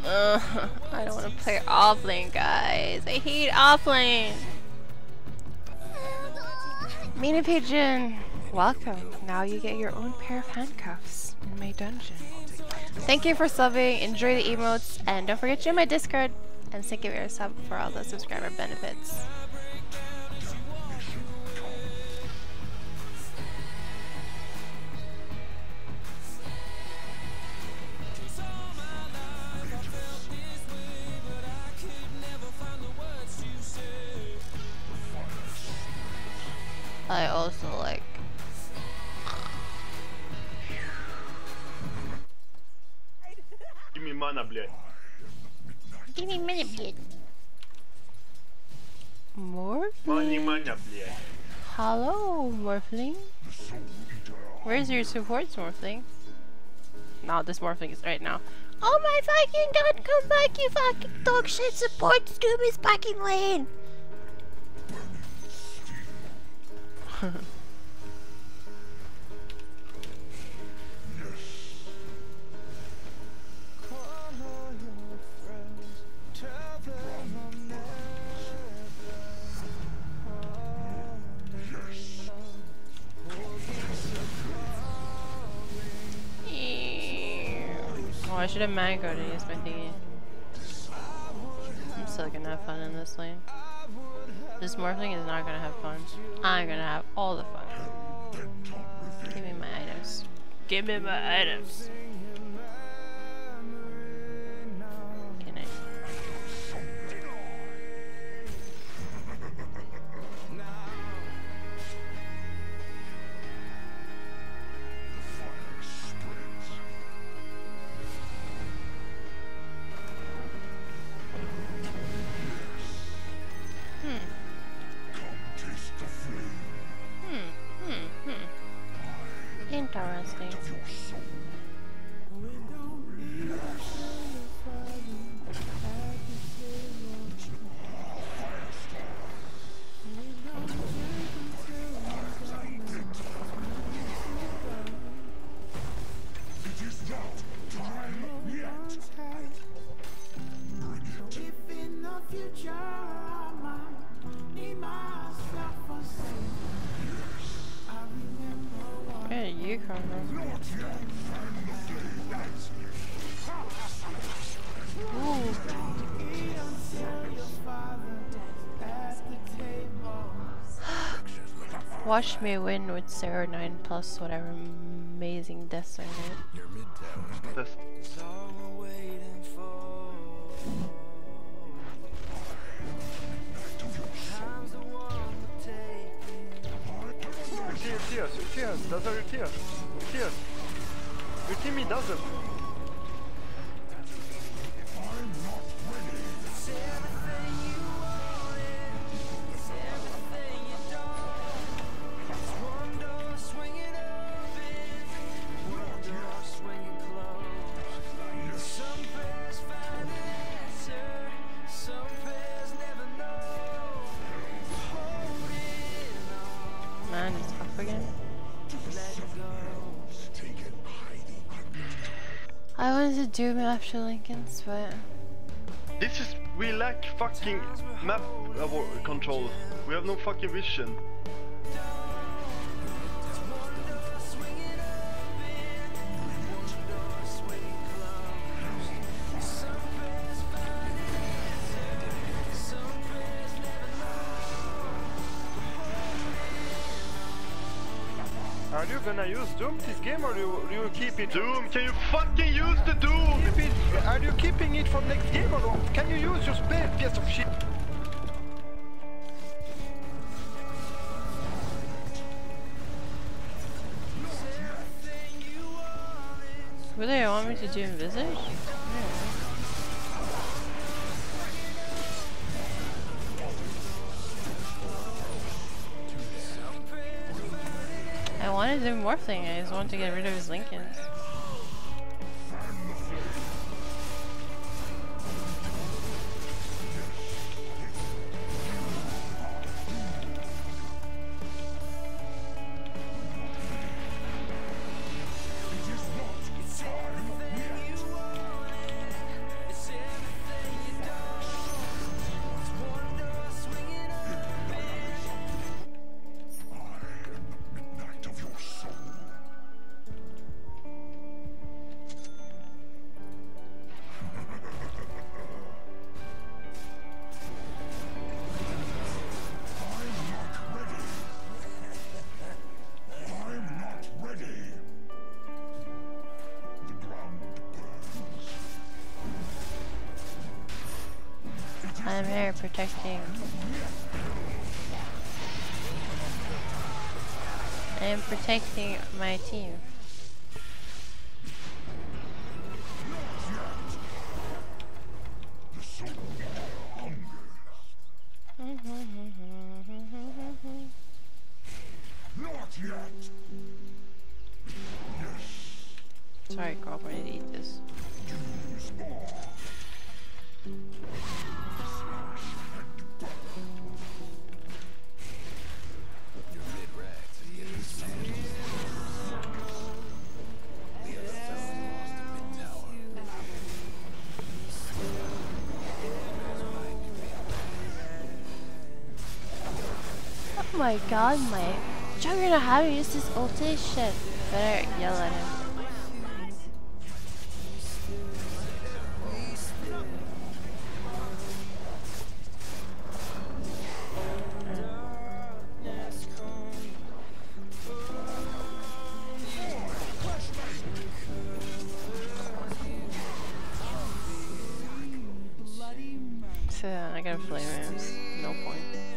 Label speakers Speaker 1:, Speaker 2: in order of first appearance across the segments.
Speaker 1: I don't want to play offlane, guys. I hate offlane. Mina Pigeon, welcome. Now you get your own pair of handcuffs in my dungeon. Thank you for subbing. Enjoy the emotes, and don't forget to join my Discord and sync your sub for all the subscriber benefits. I also like.
Speaker 2: Give me mana, блядь.
Speaker 1: Give me mana, блядь. Morphling?
Speaker 2: Money, mana, блядь.
Speaker 1: Hello, Morphling. Where's your support, Morphling? No, this Morphling is right now. Oh my fucking god, come back, you fucking dog shit support! Scoob is fucking lane! Oh, I should have mangoed and used my thingy. I'm still gonna have fun in this lane. This Morphling is not gonna have fun. I'm gonna have all the fun. Give me my items. Give me my items. Can I? Interesting. Where did you come from? Ooh. Watch me win with Sarah 9 plus whatever amazing deaths I get.
Speaker 2: Test. Tears, those are your tears. Tears. Your teammate doesn't.
Speaker 1: Man, it's tough again. I wanted to do him after Lincoln's, but
Speaker 2: This is, we lack fucking map control. We have no fucking vision. Are you gonna use Doom this game or do you keep it? Doom, can you fucking use the Doom?
Speaker 3: Are you keeping it for next game or what? Can you use your spare piece of shit?
Speaker 1: what do you want me to do in Visage? I wanted to do Morphling, I just wanted to get rid of his Lincolns. I'm here protecting. I am protecting my team. Sorry, Carl, I need to eat this. Oh my god, my Juggernaut, how to use this ulti? Shit. Better yell at him. So I got flame moves. No point.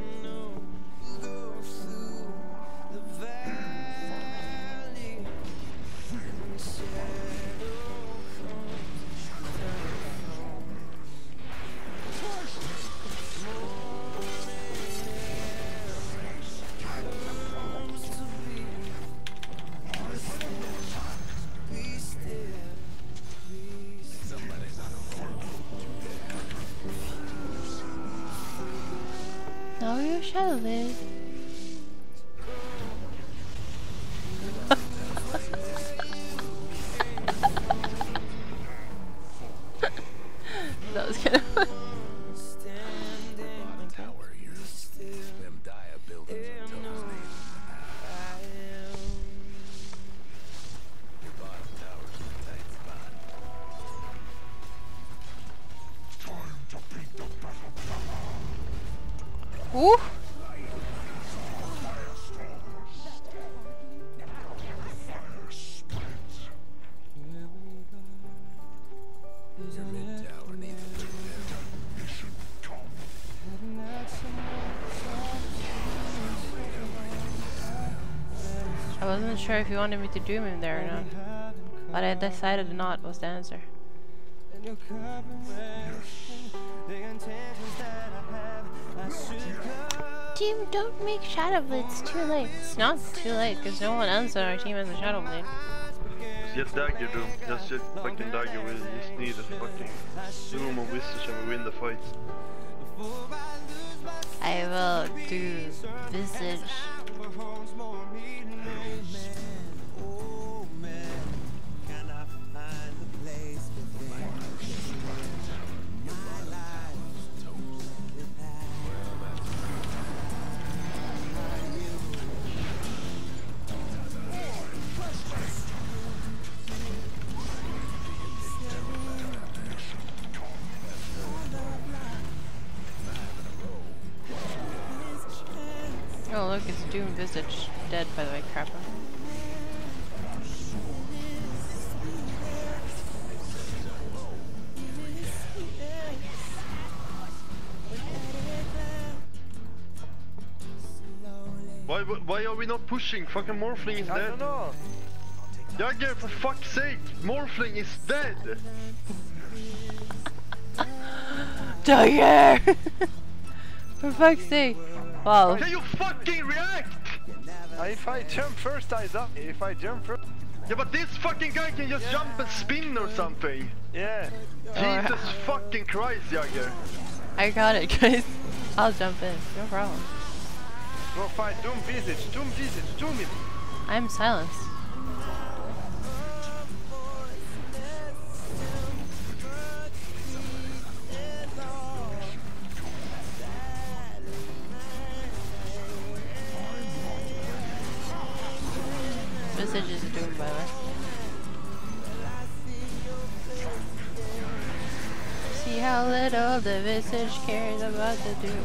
Speaker 1: Now you shall live. That was kind of fun. Ooh. I wasn't sure if you wanted me to doom him there or not, but I decided not was the answer. Team, don't make Shadow Blade, it's too late. It's not too late, because no one else on our team has a Shadow Blade.
Speaker 2: Just dagger Doom, just fucking dagger, we just need a fucking Doom or Visage and we win the fight.
Speaker 1: I will do Visage. Oh look, it's Doom Visage. Dead, by the way, crap.
Speaker 2: Why are we not pushing? Fucking Morphling is dead.
Speaker 3: I don't know.
Speaker 2: Jagger, for fuck's sake! Morphling is dead!
Speaker 1: Jagger! For fuck's sake. Wow.
Speaker 2: Can you fucking react?
Speaker 3: If I jump first, I die. If I jump first...
Speaker 2: Yeah, but this fucking guy can just jump and spin or something.
Speaker 3: Yeah.
Speaker 2: Jesus fucking Christ, Jagger.
Speaker 1: I got it, guys. I'll jump in. No problem.
Speaker 3: Go fight Doom Visage, Doom Visage, Doom it.
Speaker 1: I'm silenced. Visage is Doom, by the way. See how little the Visage cares about the Doom.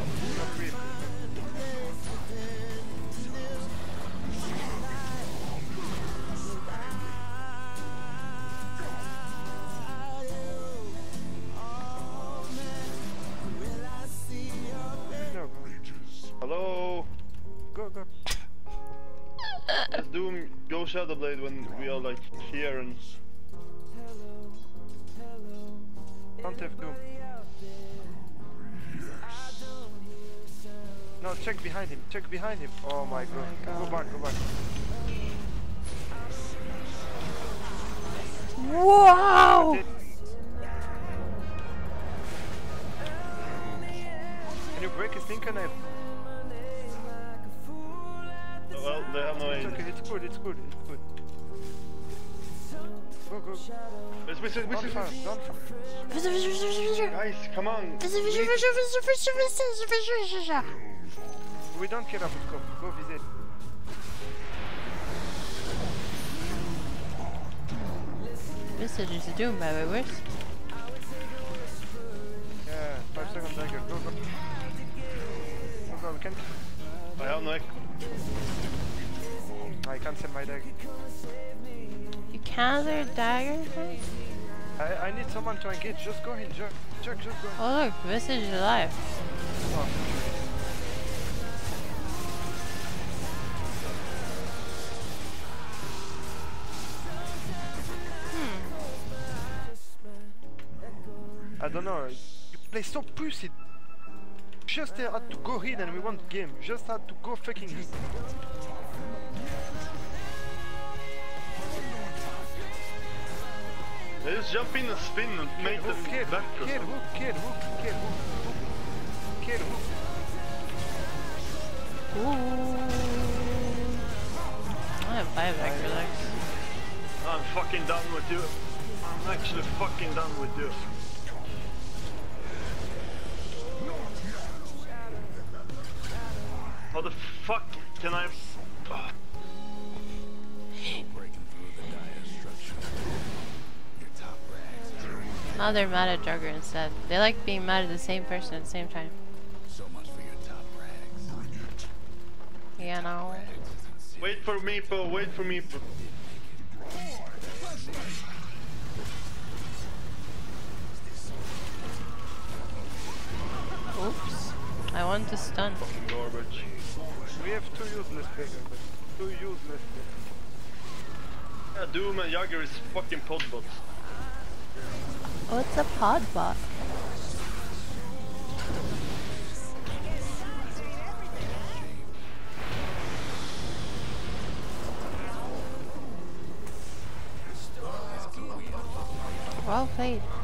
Speaker 2: Shadow Blade when we are like here and...
Speaker 3: Don't have Doom. No, check behind him. Check behind him. Oh my god. Go back. Go back.
Speaker 1: Wow!
Speaker 3: Can you break his Tinker Knife?
Speaker 2: Well, they have no
Speaker 3: It's
Speaker 2: aim.
Speaker 3: okay. It's good. It's good. It's good. Go.
Speaker 2: Wait.
Speaker 3: Don't fire. Don't fire.
Speaker 2: Guys, come on!
Speaker 3: We don't care about scope. Go visit.
Speaker 1: Visage is Doom, by the way. Where's?
Speaker 3: Yeah, 5 second dagger. Go. We can.
Speaker 2: I have no echo.
Speaker 3: I cancel my dagger.
Speaker 1: You cancel dagger?
Speaker 3: I need someone to engage. Just go in, Jack. Just go in.
Speaker 1: Oh look, Visage is alive.
Speaker 3: Oh. I don't know. You play so pussy. Just had to go in and we won the game. Just had to go fucking in.
Speaker 2: They just jump in and spin and make them back or something.
Speaker 3: Kill hook.
Speaker 1: Ooh. I have 5 acrylics.
Speaker 2: I'm fucking done with you. I'm actually fucking done with you. How the fuck can I... Oh.
Speaker 1: Now they're mad at Jugger instead. They like being mad at the same person at the same time.
Speaker 4: So much for your top rags.
Speaker 1: Yeah, no.
Speaker 2: Wait for me, Poe. Wait for me, Poe.
Speaker 1: Oops. I want to stun.
Speaker 2: Fucking garbage.
Speaker 3: We have 2 useless beggars, but 2 useless beggars.
Speaker 2: Yeah, Doom and Jagger is fucking podbots.
Speaker 1: Oh, it's a pod bot. Well played.